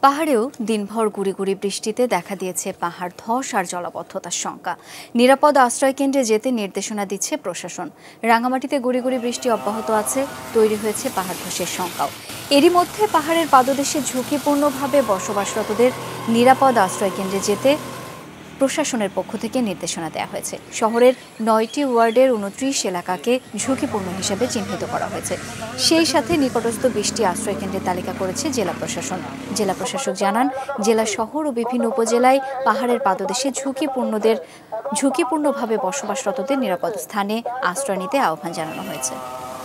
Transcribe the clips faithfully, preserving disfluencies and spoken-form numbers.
পাহাড়েও দিনভর গুড়ি গুড়ি বৃষ্টিতে দেখা দিয়েছে পাহাড় ধস আর জলাবদ্ধতার শঙ্কা। নিরাপদ আশ্রয় কেন্দ্রে যেতে নির্দেশনা দিচ্ছে প্রশাসন। রাঙামাটিতে গুড়ি গুড়ি বৃষ্টি অব্যাহত আছে, তৈরি হয়েছে পাহাড় ধসের শঙ্কাও। এরই মধ্যে পাহাড়ের পাদদেশে ঝুঁকিপূর্ণভাবে বসবাসরতদের নিরাপদ আশ্রয় কেন্দ্রে যেতে প্রশাসনের পক্ষ থেকে নির্দেশনা দেওয়া হয়েছে। শহরের নয়টি ওয়ার্ডের উনত্রিশ এলাকাকে ঝুঁকিপূর্ণ হিসেবে চিহ্নিত করা হয়েছে। সেই সাথে নিকটস্থ বিশটি আশ্রয় কেন্দ্রের তালিকা করেছে জেলা প্রশাসন। জেলা প্রশাসক জানান, জেলা শহর ও বিভিন্ন উপজেলায় পাহাড়ের পাদদেশে ঝুঁকিপূর্ণদের ঝুঁকিপূর্ণভাবে বসবাসরতদের নিরাপদ স্থানে আশ্রয় নিতে আহ্বান জানানো হয়েছে।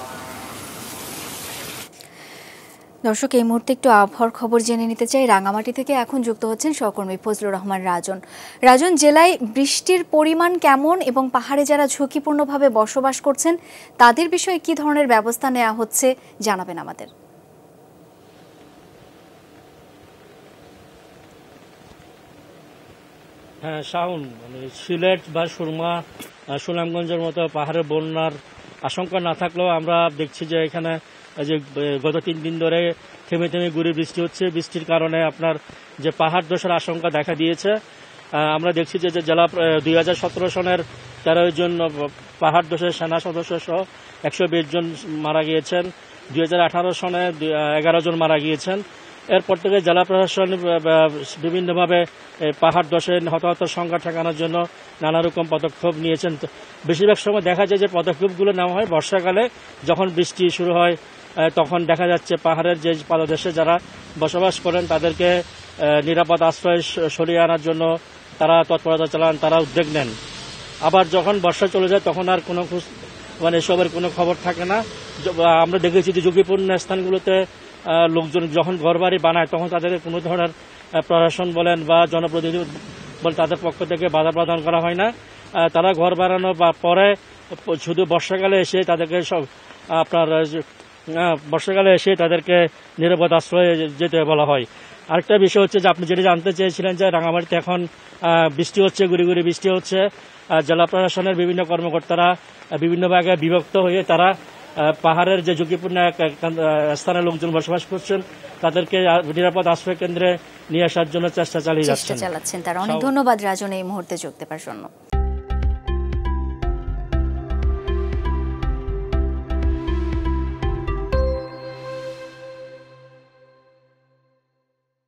দর্শক, এই মুহূর্তে একটু আবহাওয়ার খবর জেনে নিতে চাই। রাঙামাটি থেকে এখন যুক্ত হচ্ছেন সহকর্মী ফজলুর রহমান রাজন। রাজন, জেলায় বৃষ্টির পরিমাণ কেমন এবং পাহাড়ে যারা ঝুঁকিপূর্ণভাবে বসবাস করছেন তাদের বিষয়ে কি ধরনের ব্যবস্থা নেওয়া হচ্ছে জানাবেন আমাদের। হ্যাঁ শাওন, মানে সিলেট বা সুরমা, সুনামগঞ্জের মতো পাহাড়ে বন্যার আশঙ্কা না থাকলেও আমরা দেখছি যে এখানে যে গত তিন দিন ধরে থেমে থেমে গুড়ি বৃষ্টি হচ্ছে। বৃষ্টির কারণে আপনার যে পাহাড় ধসের আশঙ্কা দেখা দিয়েছে। আমরা দেখছি যে জেলা দুই হাজার সতেরো সনের তেরো জন পাহাড় ধসের সেনা সদস্য সহ একশো বিশ জন মারা গিয়েছেন। দুই হাজার আঠারো সনে এগারো জন মারা গিয়েছেন। এরপর থেকে জেলা প্রশাসন বিভিন্নভাবে পাহাড় ধসে হতাহতের সংখ্যা ঠেকানোর জন্য নানা রকম পদক্ষেপ নিয়েছেন। বেশিরভাগ সময় দেখা যায় যে পদক্ষেপগুলো নেওয়া হয় বর্ষাকালে, যখন বৃষ্টি শুরু হয় তখন দেখা যাচ্ছে পাহাড়ের যে পাদদেশে যারা বসবাস করেন তাদেরকে নিরাপদ আশ্রয় সরিয়ে আনার জন্য তারা তৎপরতা চালান, তারা উদ্যোগ নেন। আবার যখন বর্ষা চলে যায় তখন আর কোনো মানে এসবের কোনো খবর থাকে না। আমরা দেখেছি যে ঝুঁকিপূর্ণ স্থানগুলোতে লোকজন যখন ঘরবাড়ি বানায় তখন তাদের কোনো ধরনের প্রশাসন বলেন বা জনপ্রতিনিধি বলেন তাদের পক্ষ থেকে বাধা প্রদান করা হয় না। তারা ঘর বানানো বা পরে শুধু বর্ষাকালে এসে তাদেরকে সব আপনার বর্ষাকালে এসে তাদেরকে নিরাপদ আশ্রয়ে যেতে বলা হয়। আরেকটা বিষয় হচ্ছে যে আপনি যেটা জানতে চেয়েছিলেন যে রাঙামাটিতে এখন বৃষ্টি হচ্ছে, গুড়ি গুড়ি বৃষ্টি হচ্ছে। জেলা প্রশাসনের বিভিন্ন কর্মকর্তারা বিভিন্ন ভাগে বিভক্ত হয়ে তারা পাহাড়ের যে ঝুঁকিপূর্ণ স্থানে লোকজন বসবাস করছেন তাদেরকে নিরাপদ আশ্রয় কেন্দ্রে নিয়ে আসার জন্য চেষ্টা চালিয়ে যাচ্ছেন। তারা অনেক ধন্যবাদ রাজন এই মুহূর্তে যোগ দেওয়ার জন্য।